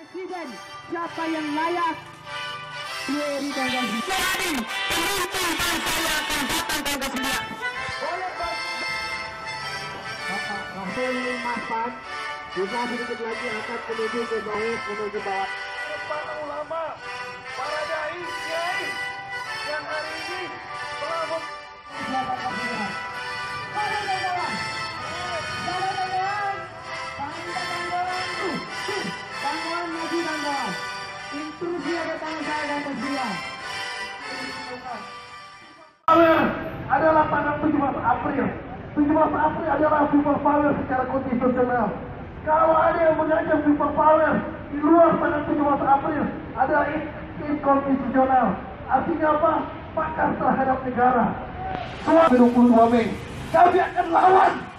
Presiden, siapa yang layak? Dari tanggal 9. Jadi, pemimpinan saya akan datang tanggal 9. Boleh Bapak Rahul Mahfad juga sedikit lagi akan menuju ke bawah. Para ulama, para dai, kiai yang hari ini telah Intrusi ada tangan saya dan bersedia. adalah tanggal 17 April. 17 April adalah people power secara konstitusional. Kalau ada yang mengancam people power di luar tanggal 17 April adalah inkonstitusional. Artinya apa? Makar terhadap negara. 22 Mei. Kami akan lawan